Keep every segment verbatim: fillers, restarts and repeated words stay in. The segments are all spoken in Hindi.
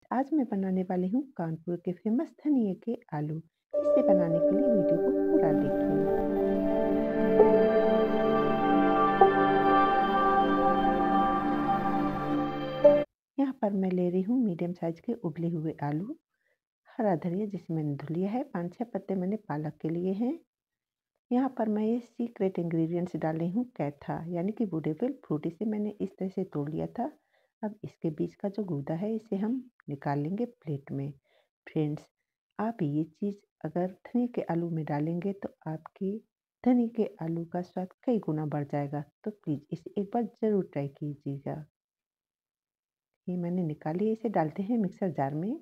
आज मैं बनाने वाली हूँ कानपुर के फेमस धनिए के आलू। इसे बनाने के लिए वीडियो को पूरा देखिए। यहाँ पर मैं ले रही हूँ मीडियम साइज के उबले हुए आलू, हरा धनिया जिसे मैंने धुल लिया है, पाँच छह पत्ते मैंने पालक के लिए हैं। यहाँ पर मैं ये सीक्रेट इंग्रेडिएंट्स डाल रही हूँ कैथा यानी कि वुडेबल फ्रूट। इसे मैंने इस तरह से तोड़ लिया था। अब इसके बीच का जो गूदा है इसे हम निकाल लेंगे प्लेट में। फ्रेंड्स, आप ये चीज़ अगर धनिए के आलू में डालेंगे तो आपकी धनिए के आलू का स्वाद कई गुना बढ़ जाएगा। तो प्लीज़ इसे एक बार ज़रूर ट्राई कीजिएगा। ये मैंने निकाल लिया, इसे डालते हैं मिक्सर जार में।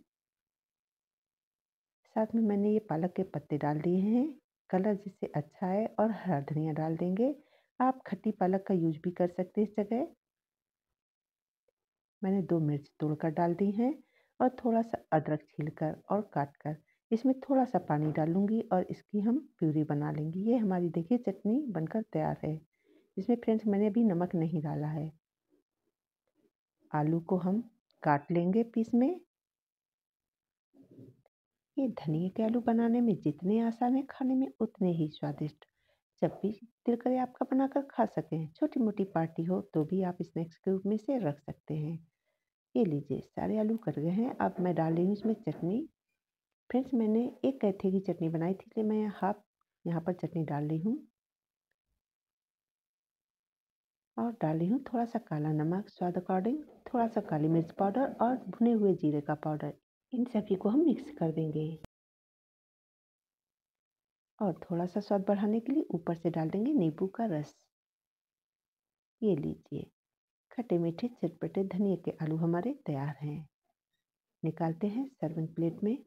साथ में मैंने ये पालक के पत्ते डाल दिए हैं, कलर जिससे अच्छा है, और हरा धनिया डाल देंगे। आप खट्टी पालक का यूज़ भी कर सकते हैं इस जगह। मैंने दो मिर्च तोड़कर डाल दी हैं और थोड़ा-सा अदरक छीलकर और काटकर इसमें थोड़ा-सा पानी डालूँगी और इसकी हम प्यूरी बना लेंगे। ये हमारी देखिए चटनी बनकर तैयार है। इसमें फ्रेंड्स मैंने अभी नमक नहीं डाला है। आलू को हम काट लेंगे पीस में। ये धनिए के आलू बनाने में जितने आसान है, खाने में उतने ही स्वादिष्ट। जब भी दिल करे आपका बनाकर खा सकें। छोटी-मोटी पार्टी हो तो भी आप स्नैक्स के रूप में इसे रख सकते हैं। ये लीजिए सारे आलू कट गए हैं। अब मैं डाल रही हूँ इसमें चटनी। फ्रेंड्स, मैंने एक कैथे की चटनी बनाई थी, इसलिए मैं हाफ यहाँ पर चटनी डाल रही हूँ। और डाल रही हूँ थोड़ा सा काला नमक स्वाद अकॉर्डिंग, थोड़ा सा काली मिर्च पाउडर और भुने हुए जीरे का पाउडर। इन सभी को हम मिक्स कर देंगे और थोड़ा सा स्वाद बढ़ाने के लिए ऊपर से डाल देंगे नींबू का रस। ये लीजिए खट्टे मीठे चटपटे धनिए के आलू हमारे तैयार हैं। निकालते हैं सर्विंग प्लेट में।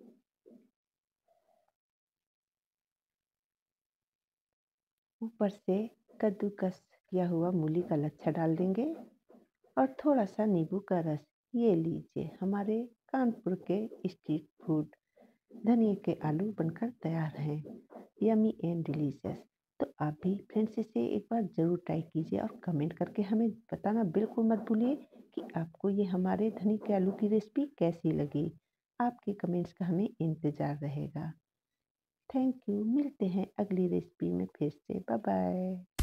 ऊपर से कद्दूकस किया हुआ मूली का लच्छा डाल देंगे और थोड़ा सा नींबू का रस। ये लीजिए हमारे कानपुर के स्ट्रीट फूड धनिए के आलू बनकर तैयार हैं। Yummy and delicious. तो आप भी फ्रेंड्स इसे एक बार ज़रूर ट्राई कीजिए और कमेंट करके हमें बताना बिल्कुल मत भूलिए कि आपको ये हमारे धनिए के आलू की रेसिपी कैसी लगी। आपके कमेंट्स का हमें इंतज़ार रहेगा। Thank you. मिलते हैं अगली रेसिपी में फिर से। Bye bye.